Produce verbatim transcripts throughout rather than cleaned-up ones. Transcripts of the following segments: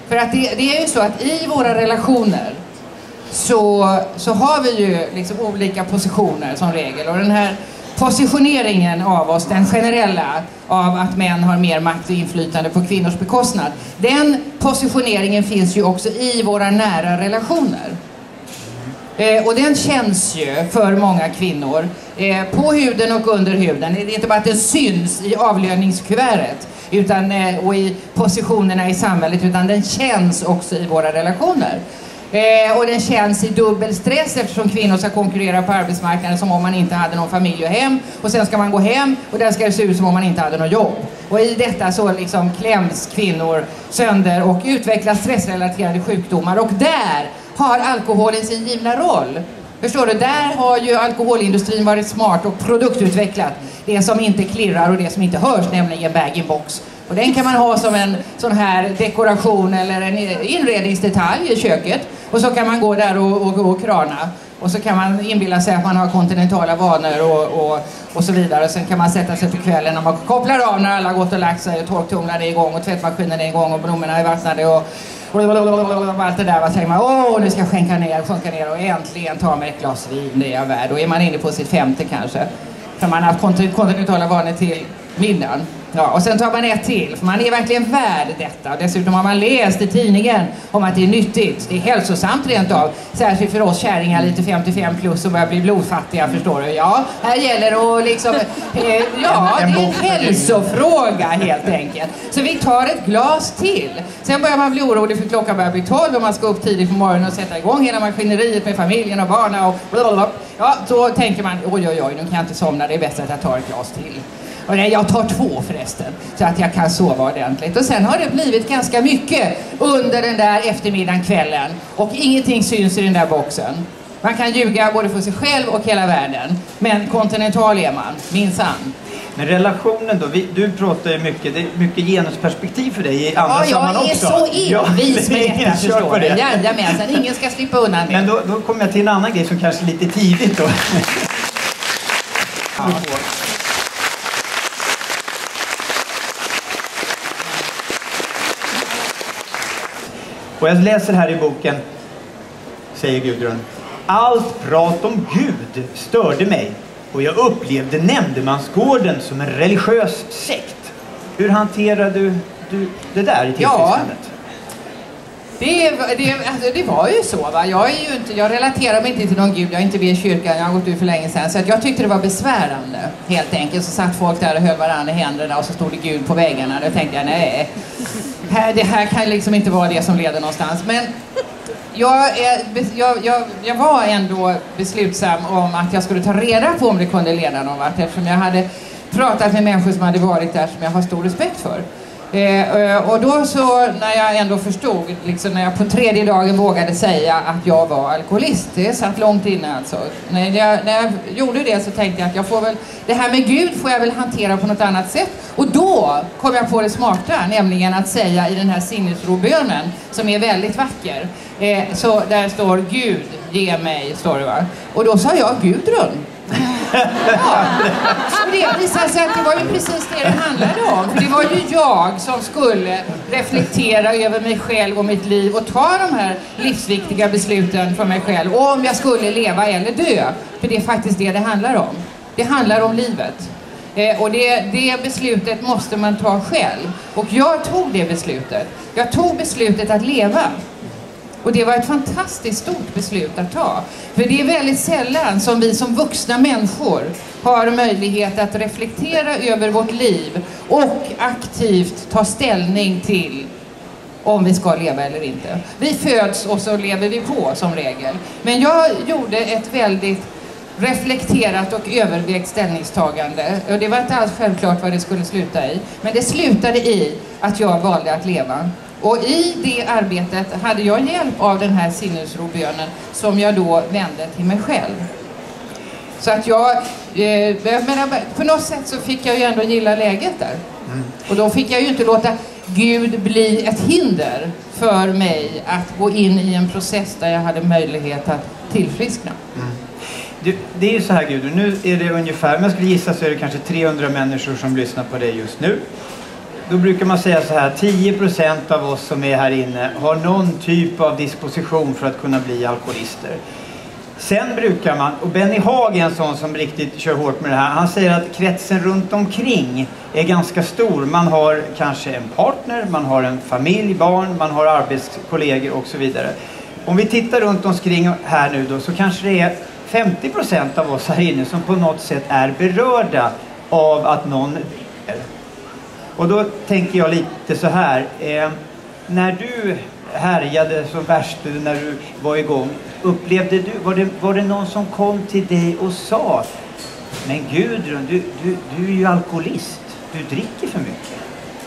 För att det, det är ju så att i våra relationer så, så har vi ju liksom olika positioner som regel. Och den här positioneringen av oss, den generella av att män har mer makt och inflytande på kvinnors bekostnad, den positioneringen finns ju också i våra nära relationer. Eh, och den känns ju för många kvinnor eh, på huden och under huden. Det är inte bara att den syns i avlöningskuvertet utan, eh, och i positionerna i samhället, utan den känns också i våra relationer. Eh, och den känns i dubbel stress eftersom kvinnor ska konkurrera på arbetsmarknaden som om man inte hade någon familj och hem. Och sen ska man gå hem och där ska det se ut som om man inte hade något jobb. Och i detta så liksom kläms kvinnor sönder och utvecklar stressrelaterade sjukdomar. Och där har alkoholen sin givna roll. Förstår du? Där har ju alkoholindustrin varit smart och produktutvecklat det som inte klirrar och det som inte hörs, nämligen bag-in-box. Och den kan man ha som en sån här dekoration eller en inredningsdetalj i köket. Och så kan man gå där och, och, och krana. Och så kan man inbilla sig att man har kontinentala vanor och, och, och så vidare. Och sen kan man sätta sig på kvällen när man kopplar av när alla har gått och lagt sig och torktumlaren är igång och tvättmaskinen är igång och blommorna är vattnade och, och, och, och, och, och allt det där. Vad säger man? Åh, nu ska jag skänka ner, sjunka ner och äntligen ta mig ett glas vin, det är jag värd. Då är man inne på sitt femte kanske. För man har haft kontinentala vanor till middagen. Ja, och sen tar man ett till, för man är verkligen värd detta. Och dessutom har man läst i tidningen om att det är nyttigt. Det är hälsosamt rent av. Särskilt för oss kärringar lite femtiofem plus och börjar bli blodfattiga, förstår du. Ja, här gäller det att liksom... Eh, ja, det är en hälsofråga helt enkelt. Så vi tar ett glas till. Sen börjar man bli orolig för klockan börjar bli tolv och man ska upp tidigt på morgonen och sätta igång hela maskineriet med familjen och barnen och blablabla. Ja, då tänker man, oj oj oj, nu kan jag inte somna, det är bäst att jag tar ett glas till. Och nej, jag tar två förresten, så att jag kan sova ordentligt. Och sen har det blivit ganska mycket under den där eftermiddagen, kvällen. Och ingenting syns i den där boxen. Man kan ljuga både för sig själv och hela världen. Men kontinental är man, minsann. Men relationen då, vi, du pratar ju mycket, det är mycket genusperspektiv för dig i andra ja, sammanhang också. Ja, jag är så envis med detta, förstår du. Jajamensan, ingen ska slippa undan det. Men då, då kommer jag till en annan grej som kanske är lite tidigt då. Ja. Och jag läser här i boken, säger Gudrun, allt prat om Gud störde mig och jag upplevde nämndemansgården som en religiös sekt. Hur hanterar du, du det där i tillfrisknandet? Ja, det, det, alltså det var ju så, va? Jag, är ju inte, jag relaterar mig inte till någon Gud, jag är inte vid kyrkan, jag har gått ut för länge sedan. Så att jag tyckte det var besvärande, helt enkelt. Så satt folk där och höll varandra i händerna och så stod det Gud på väggarna. Då tänkte jag, nej, här, det här kan liksom inte vara det som leder någonstans. Men jag, är, jag, jag, jag var ändå beslutsam om att jag skulle ta reda på om det kunde leda någon vart. Eftersom jag hade pratat med människor som hade varit där som jag har stor respekt för. Eh, och då så, när jag ändå förstod, liksom när jag på tredje dagen vågade säga att jag var alkoholist, det satt långt inne alltså. När jag, när jag gjorde det så tänkte jag att jag får väl, det här med Gud får jag väl hantera på något annat sätt. Och då kom jag på det smarta, nämligen att säga i den här sinnesrobönen som är väldigt vacker. Eh, så där står Gud, ge mig, står det, va? Och då sa jag Gudrun. Ja. Och det visade sig att det var ju precis det det handlade om. För det var ju jag som skulle reflektera över mig själv och mitt liv och ta de här livsviktiga besluten för mig själv. Och om jag skulle leva eller dö. För det är faktiskt det det handlar om. Det handlar om livet. Eh, och det, det beslutet måste man ta själv. Och jag tog det beslutet. Jag tog beslutet att leva. Och det var ett fantastiskt stort beslut att ta. För det är väldigt sällan som vi som vuxna människor har möjlighet att reflektera över vårt liv och aktivt ta ställning till om vi ska leva eller inte. Vi föds och så lever vi på som regel. Men jag gjorde ett väldigt reflekterat och övervägt ställningstagande. Och det var inte alls självklart vad det skulle sluta i. Men det slutade i att jag valde att leva. Och i det arbetet hade jag hjälp av den här sinnesrobönen som jag då vände till mig själv. Så att jag, eh, jag menar, på något sätt så fick jag ju ändå gilla läget där. Mm. Och då fick jag ju inte låta Gud bli ett hinder för mig att gå in i en process där jag hade möjlighet att tillfriskna. Mm. Det, det är ju så här, Gud, nu är det ungefär, om jag skulle gissa så är det kanske trehundra människor som lyssnar på dig just nu. då brukar man säga så här, tio procent av oss som är här inne har någon typ av disposition för att kunna bli alkoholister. Sen brukar man, och Benny Haag är en sån som riktigt kör hårt med det här, han säger att kretsen runt omkring är ganska stor. Man har kanske en partner, man har en familj, barn, man har arbetskollegor och så vidare. Om vi tittar runt omkring här nu då, så kanske det är femtio procent av oss här inne som på något sätt är berörda av att någon dricker. Och då tänker jag lite så här, eh, när du härjade som värst, när du var igång, upplevde du, var det, var det någon som kom till dig och sa, men Gudrun, du, du, du är ju alkoholist, du dricker för mycket?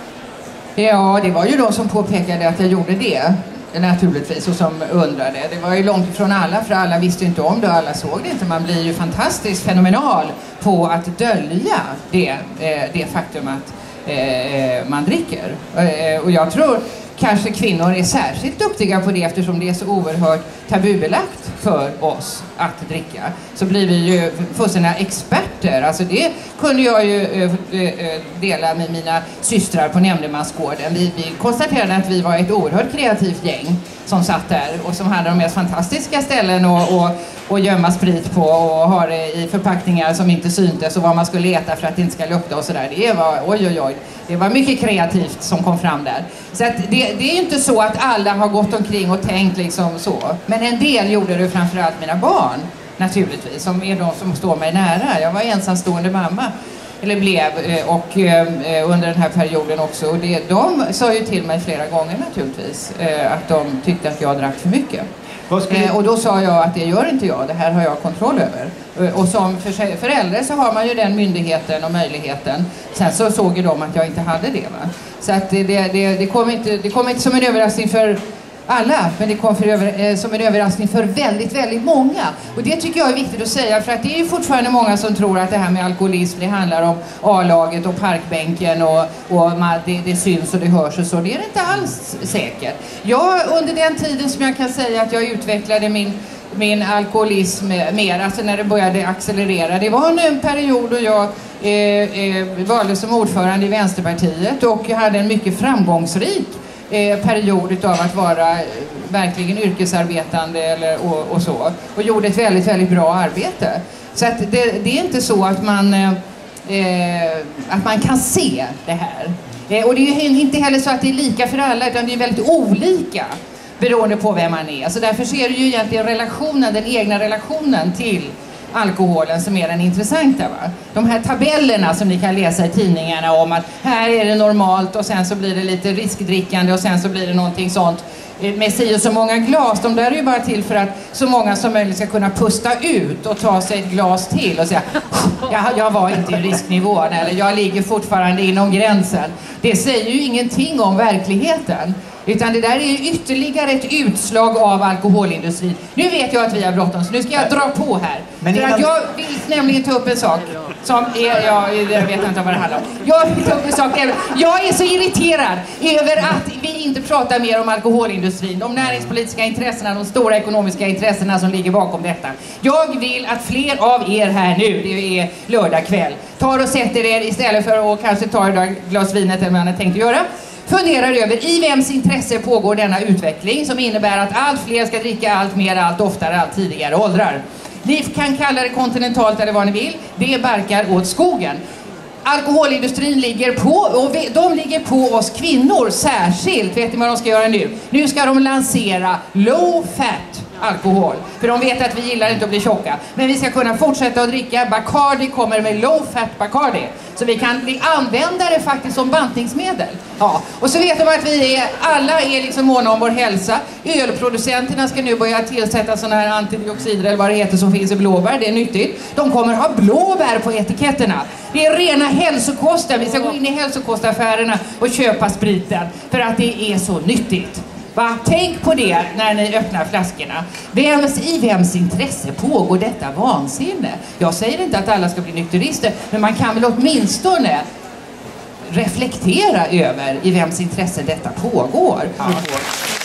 Ja, det var ju de som påpekade att jag gjorde det, naturligtvis, och som undrade. Det var ju långt ifrån alla, för alla visste inte om det och alla såg det inte. Man blir ju fantastiskt fenomenal på att dölja det, det faktum att man dricker. Och jag tror kanske kvinnor är särskilt duktiga på det, eftersom det är så oerhört tabubelagt för oss att dricka. Så blir vi ju fullständiga experter. Alltså det kunde jag ju dela med mina systrar på nämndemansgården. Vi, vi konstaterade att vi var ett oerhört kreativt gäng som satt där och som hade de mest fantastiska ställen och, och, och gömma sprit på och ha det i förpackningar som inte syntes och vad man skulle leta för att det inte ska lukta och sådär. Det var, oj oj oj, det var mycket kreativt som kom fram där. Så att det, det är ju inte så att alla har gått omkring och tänkt liksom så. Men en del gjorde det, framförallt mina barn naturligtvis, som är de som står mig nära. Jag var ensamstående mamma, eller blev, och under den här perioden också. Och det, de sa ju till mig flera gånger naturligtvis att de tyckte att jag drack för mycket. Skulle... Och då sa jag att det gör inte jag, det här har jag kontroll över. Och som förälder så har man ju den myndigheten och möjligheten. Sen så såg ju de att jag inte hade det, va? Så att det, det, det, kom inte, det kom inte som en överraskning för alla, men det kom för över, som en överraskning för väldigt, väldigt många. Och det tycker jag är viktigt att säga, för att det är ju fortfarande många som tror att det här med alkoholism, det handlar om A-laget och parkbänken och, och man, det, det syns och det hörs och så. Det är det inte alls säkert. Jag, under den tiden som jag kan säga att jag utvecklade min min alkoholism mer, alltså när det började accelerera. Det var en period då jag eh, eh, valde som ordförande i Vänsterpartiet och hade en mycket framgångsrik eh, period utav att vara eh, verkligen yrkesarbetande eller, och, och så. Och gjorde ett väldigt, väldigt bra arbete. Så att det, det är inte så att man, eh, att man kan se det här. Eh, och det är ju inte heller så att det är lika för alla, utan det är väldigt olika beroende på vem man är. Så därför så är det ju egentligen relationen, den egna relationen till alkoholen som är den intressanta, va? De här tabellerna som ni kan läsa i tidningarna om att här är det normalt och sen så blir det lite riskdrickande och sen så blir det någonting sånt med si och så många glas. De där är ju bara till för att så många som möjligt ska kunna pusta ut och ta sig ett glas till och säga jag, jag var inte i risknivån eller jag ligger fortfarande inom gränsen. Det säger ju ingenting om verkligheten. Utan det där är ytterligare ett utslag av alkoholindustrin. Nu vet jag att vi har bråttom, så nu ska jag dra på här. Men för innan... att jag vill nämligen ta upp en sak som är, ja, jag vet inte vad det handlar om. Jag vill ta upp en sak, jag är så irriterad över att vi inte pratar mer om alkoholindustrin, de näringspolitiska intressena, de stora ekonomiska intressena som ligger bakom detta. Jag vill att fler av er här nu, det är lördag kväll, tar och sätter er istället för att kanske ta ett glas vinet eller vad man har tänkt att göra. Funderar över i vems intresse pågår denna utveckling som innebär att allt fler ska dricka allt mer, allt oftare, allt tidigare åldrar. Ni kan kalla det kontinentalt eller vad ni vill. Det barkar åt skogen. Alkoholindustrin ligger på, och de ligger på oss kvinnor särskilt. Vet ni vad de ska göra nu? Nu ska de lansera low fat alkohol. För de vet att vi gillar inte att bli tjocka. Men vi ska kunna fortsätta att dricka. Bacardi kommer med low fat Bacardi. Så vi kan vi använda det faktiskt som bantningsmedel. Ja. Och så vet de att vi är, alla är liksom måna om vår hälsa. Ölproducenterna ska nu börja tillsätta sådana här antidioxider eller vad det heter som finns i blåbär. Det är nyttigt. De kommer ha blåbär på etiketterna. Det är rena hälsokosten. Vi ska gå in i hälsokostaffärerna och köpa spriten. För att det är så nyttigt. Va? Tänk på det när ni öppnar flaskorna. Vems, i vems intresse pågår detta vansinne? Jag säger inte att alla ska bli nykterister, men man kan väl åtminstone reflektera över i vems intresse detta pågår. Ja.